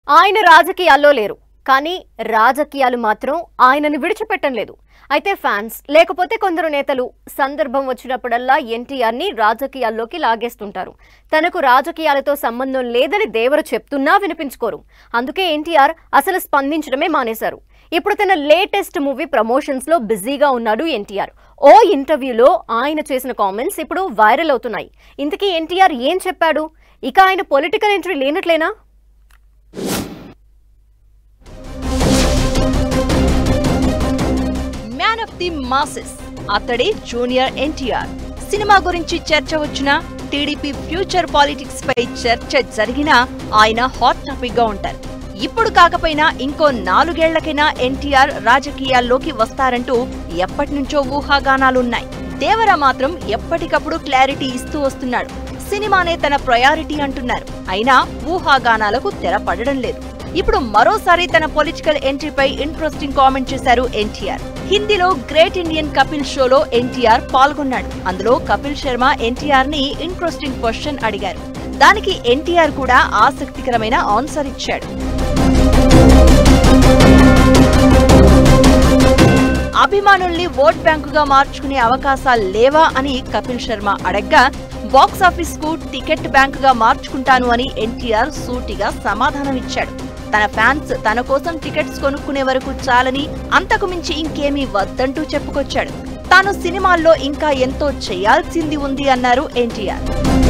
ఆయన రాజకీయాల్లో లేరు, కానీ రాజకీయాలు మాత్రం ఆయనను విడిచిపెట్టడం లేదు. అయితే ఫ్యాన్స్ లేకపోతే కొందరు నేతలు సందర్భం వచ్చినప్పుడల్లా ఎన్టీఆర్ ని రాజకీయాల్లోకి లాగేస్తుంటారు. తనకు రాజకీయాలతో సంబంధం లేదని దేవర చెప్తున్నా వినిపించుకోరు. అందుకే ఎన్టీఆర్ అసలు స్పందించడమే మానేశారు. ఇప్పుడు తన లేటెస్ట్ మూవీ ప్రమోషన్స్ లో బిజీగా ఉన్నాడు ఎన్టీఆర్. ఓ ఇంటర్వ్యూలో ఆయన చేసిన కామెంట్స్ ఇప్పుడు వైరల్ అవుతున్నాయి. ఇంతకీ ఎన్టీఆర్ ఏం చెప్పాడు? ఇక ఆయన పొలిటికల్ ఎంట్రీ లేనట్లేనా? మ్యాన్ ఆఫ్ ది మాసెస్ అతడే జూనియర్ ఎన్టీఆర్. సినిమా గురించి చర్చ వచ్చినా, టీడీపీ ఫ్యూచర్ పాలిటిక్స్ పై చర్చ జరిగినా ఆయన హాట్ టాపిక్ గా ఉంటారు. ఇప్పుడు కాకపోయినా ఇంకో 4 ఏళ్లకైనా ఎన్టీఆర్ రాజకీయాల్లోకి వస్తారంటూ ఎప్పటినుంచో ఊహాగానాలున్నాయి. దేవర మాత్రం ఎప్పటికప్పుడు క్లారిటీ ఇస్తూ వస్తున్నాడు. సినిమానే తన ప్రయారిటీ అంటున్నారు. అయినా ఊహాగానాలకు తెర పడడం లేదు. ఇప్పుడు మరోసారి తన పొలిటికల్ ఎంట్రీపై ఇంట్రెస్టింగ్ కామెంట్ చేశారు ఎన్టీఆర్. హిందీలో గ్రేట్ ఇండియన్ కపిల్ షోలో ఎన్టీఆర్ పాల్గొన్నాడు. అందులో కపిల్ శర్మ ఎన్టీఆర్ ని ఇంట్రెస్టింగ్ క్వశ్చన్ అడిగారు. దానికి ఎన్టీఆర్ కూడా ఆసక్తికరమైన ఆన్సర్ ఇచ్చాడు. అభిమానుల్ని ఓట్ బ్యాంకుగా మార్చుకునే అవకాశాలు లేవా అని కపిల్ శర్మ అడగ్గా, బాక్సాఫీస్ కు టికెట్ బ్యాంకుగా మార్చుకుంటాను అని ఎన్టీఆర్ సూటిగా సమాధానమిచ్చాడు. తన ఫ్యాన్స్ తన కోసం టికెట్స్ కొనుక్కునే వరకు చాలని, అంతకు మించి ఇంకేమీ వద్దంటూ చెప్పుకొచ్చాడు. తాను సినిమాల్లో ఇంకా ఎంతో చేయాల్సింది ఉంది అన్నారు ఎన్టీఆర్.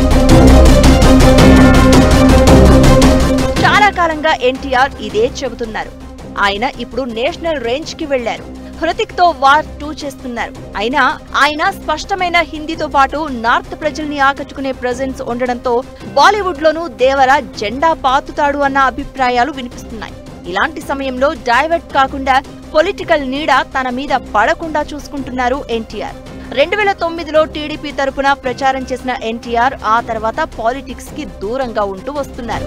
చాలా కాలంగా ఎన్టీఆర్ ఇదే చెబుతున్నారు. ఆయన ఇప్పుడు నేషనల్ రేంజ్ కి వెళ్లారు. హృతిక్ తో వార్ 2 చేస్తున్నారు. అయినా ఆయన స్పష్టమైన హిందీతో పాటు నార్త్ ప్రజల్ని ఆకట్టుకునే ప్రెజెన్స్ ఉండడంతో బాలీవుడ్ లోనూ దేవర జెండా పాతుతాడు అన్న అభిప్రాయాలు వినిపిస్తున్నాయి. ఇలాంటి సమయంలో డైవర్ట్ కాకుండా పొలిటికల్ నీడ తన మీద పడకుండా చూసుకుంటున్నారు ఎన్టీఆర్. 2009లో టీడీపీ తరపున ప్రచారం చేసిన ఎన్టీఆర్ ఆ తర్వాత పాలిటిక్స్ కి దూరంగా ఉంటూ వస్తున్నారు.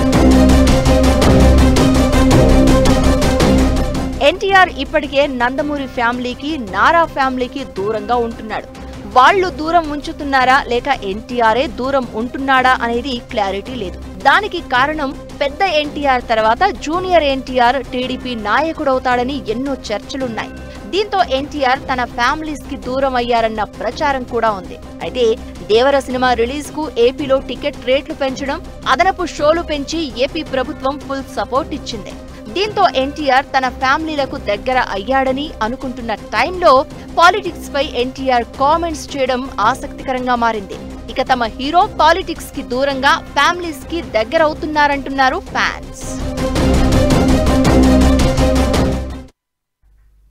ఎన్టీఆర్ ఇప్పటికే నందమూరి ఫ్యామిలీకి, నారా ఫ్యామిలీకి దూరంగా ఉంటున్నాడు. వాళ్లు దూరం ఉంచుతున్నారా లేక ఎన్టీఆరే దూరం ఉంటున్నాడా అనేది క్లారిటీ లేదు. దానికి కారణం పెద్ద ఎన్టీఆర్ తర్వాత జూనియర్ ఎన్టీఆర్ టీడీపీ నాయకుడవుతాడని ఎన్నో చర్చలున్నాయి. దీంతో ఎన్టీఆర్ తన ఫ్యామిలీస్ కి దూరం అయ్యారన్న ప్రచారం కూడా ఉంది. అయితే దేవర సినిమా రిలీజ్ కు ఏపీలో టికెట్ రేట్లు పెంచడం, అదనపు షోలు పెంచి ఏపీ ప్రభుత్వం ఫుల్ సపోర్ట్ ఇచ్చింది. దీంతో ఎన్టీఆర్ తన ఫ్యామిలీలకు దగ్గర అయ్యాడని అనుకుంటున్న టైంలో పాలిటిక్స్ పై ఎన్టీఆర్ కామెంట్స్ చేయడం ఆసక్తికరంగా మారింది. ఇక తమ హీరో పాలిటిక్స్ కి దూరంగా ఫ్యామిలీస్ కి దగ్గర అవుతున్నారంటున్నారు ఫ్యాన్స్.